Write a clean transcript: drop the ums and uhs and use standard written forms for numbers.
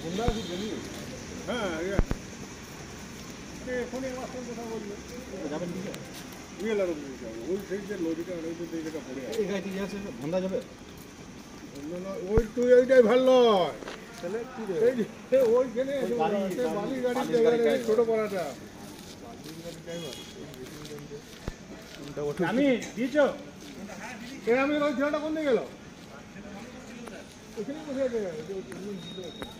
হ্যাঁ এখনই আমার সঙ্গে কথা বলবে যাবেন কি ওই সেই যে লরিটা ওই তো সেই জায়গা পড়ে এই গাড়ি আছে ভান্ডা যাবে ওই তুই এইটাই ভালো নয় ওইখানে বালি গাড়ি ছোট পড়াটা আমি দিয়েছ আমি ওই ছেলেটা কোন দিকে গেল ওইখানে বসে আছে